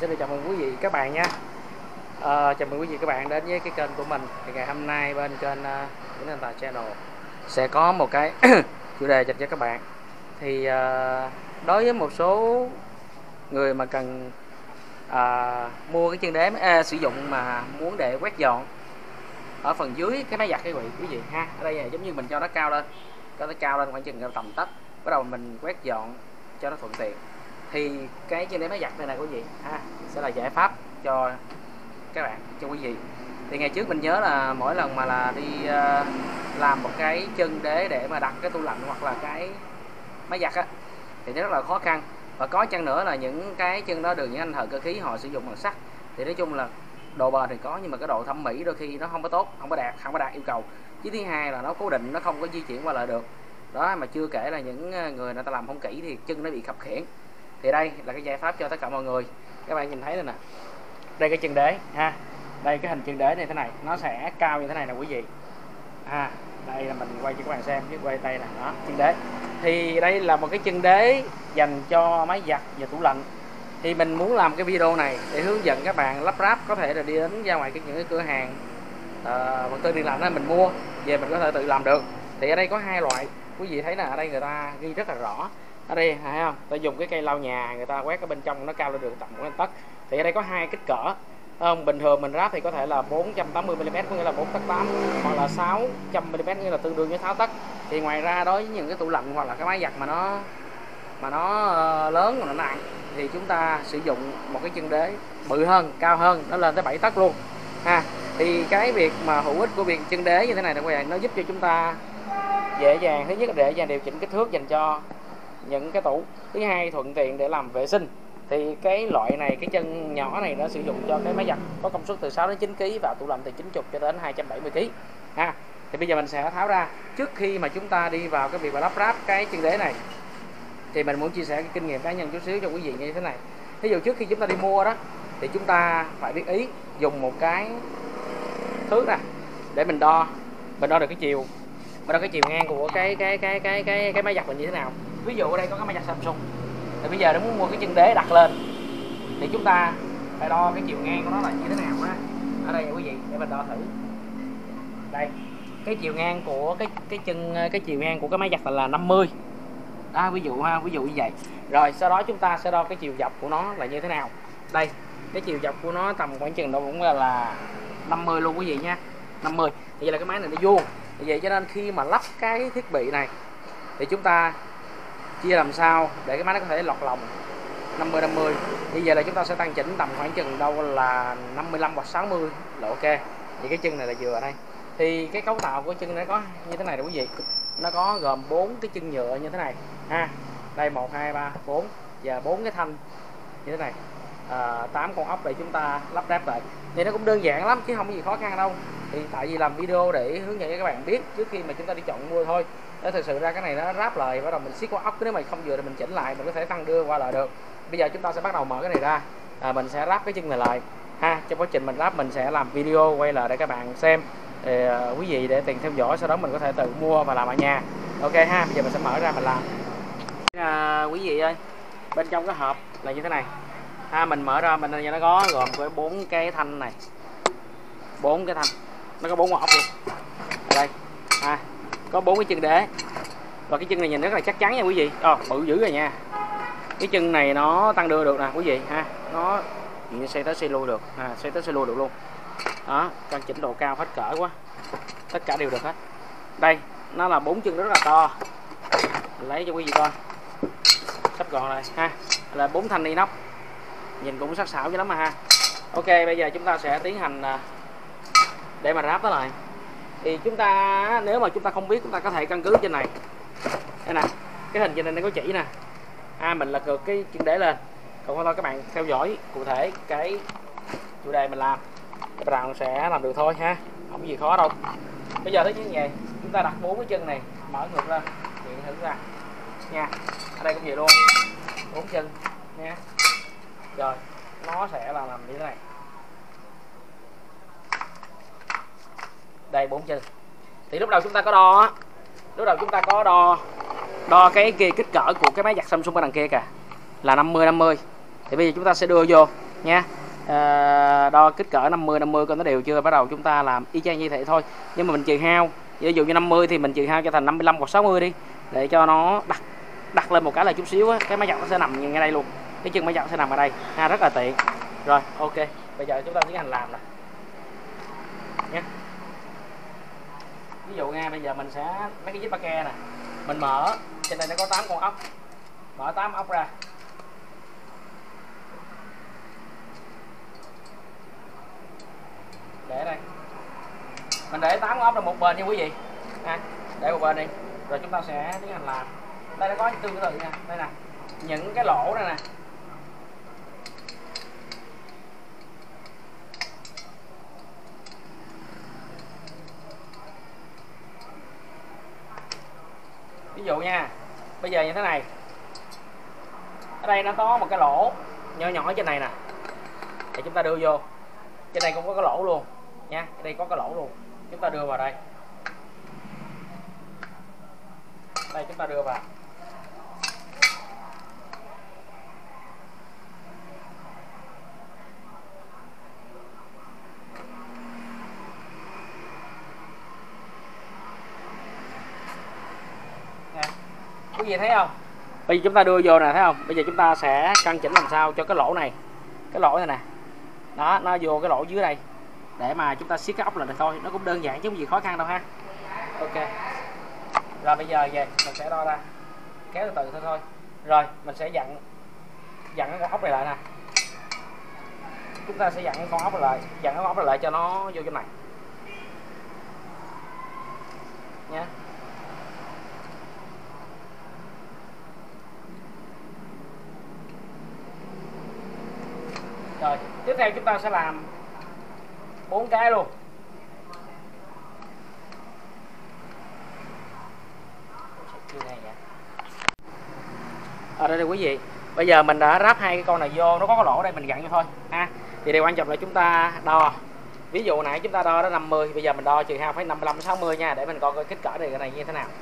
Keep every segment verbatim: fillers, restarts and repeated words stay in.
xin được chào mừng quý vị các bạn nha. À, chào mừng quý vị các bạn đến với cái kênh của mình. Thì ngày hôm nay bên kênh uh, Vĩnh Anh Tài Channel sẽ có một cái chủ đề dành cho các bạn. Thì uh, đối với một số người mà cần uh, mua cái chân đế à, sử dụng mà muốn để quét dọn ở phần dưới cái máy giặt cái vị quý vị ha. Ở đây là giống như mình cho nó cao lên, cho nó cao lên khoảng chừng tầm tấc, bắt đầu mình quét dọn cho nó thuận tiện. Thì cái chân đế máy giặt này này quý vị ha sẽ là giải pháp cho các bạn, cho quý vị. Thì ngày trước mình nhớ là mỗi lần mà là đi uh, làm một cái chân đế để mà đặt cái tủ lạnh hoặc là cái máy giặt á thì rất là khó khăn. Và có chăng nữa là những cái chân đó được những anh thợ cơ khí họ sử dụng bằng sắt, thì nói chung là độ bền thì có nhưng mà cái độ thẩm mỹ đôi khi nó không có tốt, không có đạt không có đạt yêu cầu. Chứ thứ hai là nó cố định, nó không có di chuyển qua lại được đó. Mà chưa kể là những người người ta làm không kỹ thì chân nó bị khập khiễng. Thì đây là cái giải pháp cho tất cả mọi người. Các bạn nhìn thấy đây nè, đây cái chân đế ha, đây cái hình chân đế này thế này, nó sẽ cao như thế này nè quý vị ha. Đây là mình quay cho các bạn xem, chứ quay tay nè, đó chân đế. Thì đây là một cái chân đế dành cho máy giặt và tủ lạnh. Thì mình muốn làm cái video này để hướng dẫn các bạn lắp ráp, có thể là đi đến ra ngoài cái những cái cửa hàng uh, vật tư điện lạnh đó mình mua về mình có thể tự làm được. Thì ở đây có hai loại quý vị thấy nè, ở đây người ta ghi rất là rõ. Ở đây thấy không, ta dùng cái cây lau nhà người ta quét ở bên trong nó cao lên được tầm một tấc. Thì ở đây có hai kích cỡ không, bình thường mình ráp thì có thể là bốn trăm tám mươi mi li mét có nghĩa là bốn tấc tám, hoặc là sáu trăm mi li mét nghĩa là tương đương với sáu tấc. Thì ngoài ra đối với những cái tủ lạnh hoặc là cái máy giặt mà nó mà nó uh, lớn mà nó nặng thì chúng ta sử dụng một cái chân đế bự hơn, cao hơn, nó lên tới bảy tấc luôn ha. Thì cái việc mà hữu ích của việc chân đế như thế này là các bạn, nó giúp cho chúng ta dễ dàng, thứ nhất là dễ dàng điều chỉnh kích thước dành cho những cái tủ, thứ hai thuận tiện để làm vệ sinh. Thì cái loại này, cái chân nhỏ này nó sử dụng cho cái máy giặt có công suất từ sáu đến chín ki lô gam và tủ lạnh từ chín mươi cho đến hai trăm bảy mươi ki lô gam ha. Thì bây giờ mình sẽ tháo ra. Trước khi mà chúng ta đi vào cái việc mà lắp ráp cái chân đế này thì mình muốn chia sẻ cái kinh nghiệm cá nhân chút xíu cho quý vị như thế này. Ví dụ trước khi chúng ta đi mua đó thì chúng ta phải biết ý dùng một cái thước nè để mình đo, mình đo được cái chiều, mình đo cái chiều ngang của cái cái cái cái cái cái máy giặt mình như thế nào. Ví dụ ở đây có cái máy giặt Samsung, thì bây giờ nếu muốn mua cái chân đế đặt lên thì chúng ta phải đo cái chiều ngang của nó là như thế nào ha. Ở đây quý vị để mình đo thử. Đây, cái chiều ngang của cái cái chân cái chiều ngang của cái máy giặt là năm mươi. Đó, ví dụ ha, ví dụ như vậy. Rồi sau đó chúng ta sẽ đo cái chiều dọc của nó là như thế nào. Đây, cái chiều dọc của nó tầm khoảng chừng đâu cũng là, là năm mươi luôn quý vị nha. năm mươi. Thì vậy là cái máy này nó vuông. Vì vậy cho nên khi mà lắp cái thiết bị này thì chúng ta chia làm sao để cái máy nó có thể lọt lòng năm mươi năm mươi. Bây giờ là chúng ta sẽ tăng chỉnh tầm khoảng chừng đâu là năm mươi lăm hoặc sáu mươi là ok. Thì cái chân này là vừa ở đây. Thì cái cấu tạo của chân nó có như thế này nè quý vị. Nó có gồm bốn cái chân nhựa như thế này ha. Đây một hai ba bốn và bốn cái thanh như thế này. À, tám con ốc để chúng ta lắp ráp lại. Thì nó cũng đơn giản lắm chứ không có gì khó khăn đâu. Thì tại vì làm video để hướng dẫn cho các bạn biết trước khi mà chúng ta đi chọn mua thôi. Để thực sự ra cái này nó ráp lời, bắt đầu mình siết qua ốc, nếu mà không vừa thì mình chỉnh lại, mình có thể tăng đưa qua lại được. Bây giờ chúng ta sẽ bắt đầu mở cái này ra, à, mình sẽ ráp cái chân này lại ha. Trong quá trình mình ráp mình sẽ làm video quay lại để các bạn xem, để, uh, quý vị để tiền theo dõi, sau đó mình có thể tự mua và làm ở nhà. Ok ha. Bây giờ mình sẽ mở ra mình làm. À, quý vị ơi, bên trong cái hộp là như thế này ha. Mình mở ra mình nó có gồm với bốn cái thanh này, bốn cái thanh, nó có bốn con ốc luôn. Ở đây ha, có bốn cái chân đế. Và cái chân này nhìn rất là chắc chắn nha quý vị. Ồ, bự dữ rồi nha. Cái chân này nó tăng đưa được nè quý vị ha. Nó như xoay tới xoay lui được, à, xoay tới xoay lui được luôn. Đó, căn chỉnh độ cao hết cỡ quá. Tất cả đều được hết. Đây, nó là bốn chân rất là to. Mình lấy cho quý vị coi. Sắp gọn rồi ha. Là bốn thanh inox. Nhìn cũng sắc sảo dữ lắm mà ha. Ok, bây giờ chúng ta sẽ tiến hành để mà ráp nó lại. Thì chúng ta nếu mà chúng ta không biết, chúng ta có thể căn cứ trên này. Đây nè, cái hình trên này nó có chỉ nè. À, mình là cược cái chân đế lên. Còn thôi các bạn theo dõi cụ thể cái chủ đề mình làm, các bạn sẽ làm được thôi ha, không có gì khó đâu. Bây giờ tới như vậy, chúng ta đặt bốn cái chân này mở ngược lên, hiện thử ra nha. Ở đây cũng vậy luôn, bốn chân nha. Rồi nó sẽ là làm như thế này. Đây bốn chân. Thì lúc đầu chúng ta có đo á, lúc đầu chúng ta có đo đo cái kia kích cỡ của cái máy giặt Samsung ở đằng kia kìa là năm mươi năm mươi. Thì bây giờ chúng ta sẽ đưa vô nha. À, đo kích cỡ năm mươi năm mươi coi nó đều chưa, bắt đầu chúng ta làm y chang như thế thôi, nhưng mà mình trừ hao, ví dụ như năm mươi thì mình trừ hao cho thành năm mươi lăm hoặc sáu mươi đi, để cho nó đặt đặt lên một cái là chút xíu á, cái máy giặt nó sẽ nằm ngay đây luôn, cái chân máy giặt sẽ nằm ở đây ha, rất là tiện. Rồi ok, bây giờ chúng ta tiến hành làm nè nha. Ví dụ nha, bây giờ mình sẽ mấy cái zip ba ke nè, mình mở trên đây nó có tám con ốc, mở tám ốc ra, để đây, mình để tám con ốc là một bên nha quý vị ha, để một bên đi, rồi chúng ta sẽ tiến hành làm. Đây nó có tương tự nha, đây nè, những cái lỗ đây nè, ví dụ nha, bây giờ như thế này, ở đây nó có một cái lỗ nhỏ nhỏ trên này nè, để chúng ta đưa vô, trên đây cũng có cái lỗ luôn nha, ở đây có cái lỗ luôn, chúng ta đưa vào đây, đây chúng ta đưa vào, nè, quý vị thấy không? Bây giờ chúng ta đưa vô nè, thấy không? Bây giờ chúng ta sẽ căn chỉnh làm sao cho cái lỗ này, cái lỗ này nè, đó, nó vô cái lỗ dưới đây, để mà chúng ta siết cái ốc lại thôi, nó cũng đơn giản chứ không gì khó khăn đâu ha. Ok, rồi bây giờ về mình sẽ đo ra, kéo từ từ thôi thôi, rồi mình sẽ dặn dặn cái con ốc này lại nè, chúng ta sẽ dặn con ốc này lại, dặn con ốc này lại cho nó vô trong này nha. Rồi tiếp theo chúng ta sẽ làm bốn cái luôn. Ở đây, đây quý vị, bây giờ mình đã ráp hai cái con này vô, nó có cái lỗ đây, mình gặn vô thôi ha. Thì điều quan trọng là chúng ta đo, ví dụ nãy chúng ta đo đó năm mươi, bây giờ mình đo trừ hao phải năm mươi lăm sáu mươi nha, để mình coi coi kích cỡ này cái này như thế nào.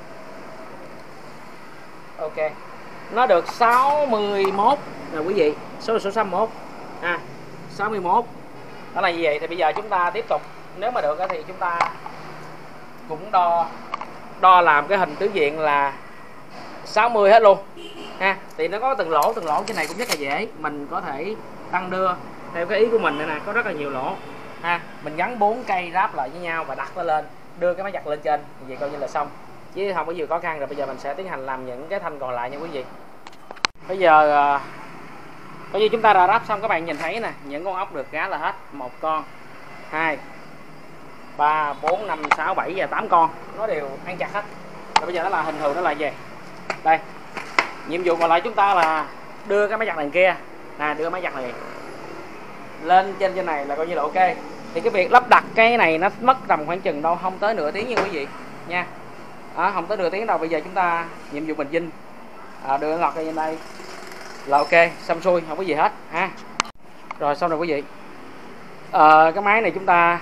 Ok, nó được sáu mươi mốt rồi quý vị, số số sáu mươi mốt ha, sáu mươi mốt đó là như vậy. Thì bây giờ chúng ta tiếp tục, nếu mà được thì chúng ta cũng đo đo làm cái hình tứ diện là sáu mươi hết luôn ha. Thì nó có từng lỗ từng lỗ, trên này cũng rất là dễ, mình có thể tăng đưa theo cái ý của mình. Đây nè, có rất là nhiều lỗ ha, mình gắn bốn cây ráp lại với nhau và đặt nó lên, đưa cái máy giặt lên trên, vậy coi như là xong, chứ không có gì khó khăn. Rồi bây giờ mình sẽ tiến hành làm những cái thanh còn lại nha quý vị. Bây giờ coi như chúng ta đã ráp xong, các bạn nhìn thấy nè, những con ốc được gá là hết một con, hai, ba, bốn, năm, sáu, bảy và tám con, nó đều ăn chặt hết. Rồi bây giờ nó là hình thường nó là gì? Đây, nhiệm vụ còn lại chúng ta là đưa cái máy giặt này kia nè, đưa máy giặt này lên trên trên này là coi như là ok. Thì cái việc lắp đặt cái này nó mất tầm khoảng chừng đâu không tới nửa tiếng nha quý vị nha, đó, không tới nửa tiếng đâu. Bây giờ chúng ta nhiệm vụ mình vinh à, đưa lọt lên đây là ok, xong xuôi, không có gì hết ha. Rồi xong rồi quý vị, à, cái máy này chúng ta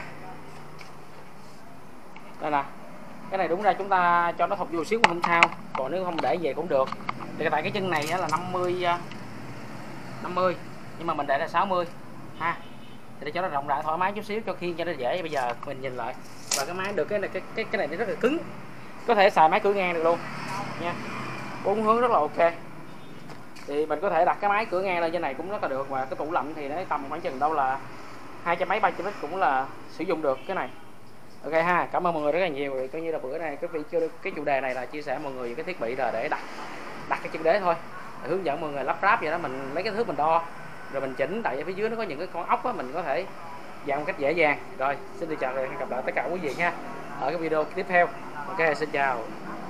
đây nè, cái này đúng ra chúng ta cho nó thọc vô xíu cũng không sao, còn nếu không để về cũng được. Thì tại cái chân này là năm mươi năm mươi, nhưng mà mình để là sáu mươi ha, để cho nó rộng rãi thoải mái chút xíu, cho khiên cho nó dễ. Bây giờ mình nhìn lại, và cái máy được cái này, cái cái cái này nó rất là cứng, có thể xài máy cửa ngang được luôn nha, bốn hướng rất là ok. Thì mình có thể đặt cái máy cửa ngang lên trên này cũng rất là được, và cái tủ lạnh thì nó tầm khoảng chừng đâu là hai trăm mấy ba trăm lít cũng là sử dụng được cái này. Ok ha, cảm ơn mọi người rất là nhiều. Rồi coi như là bữa nay cái video cái chủ đề này là chia sẻ mọi người cái thiết bị là để đặt đặt cái chân đế thôi, hướng dẫn mọi người lắp ráp vậy đó. Mình lấy cái thước mình đo rồi mình chỉnh, tại ở phía dưới nó có những cái con ốc á, mình có thể dàn một cách dễ dàng. Rồi xin chào và hẹn gặp lại tất cả quý vị nha ở cái video tiếp theo. Ok, xin chào.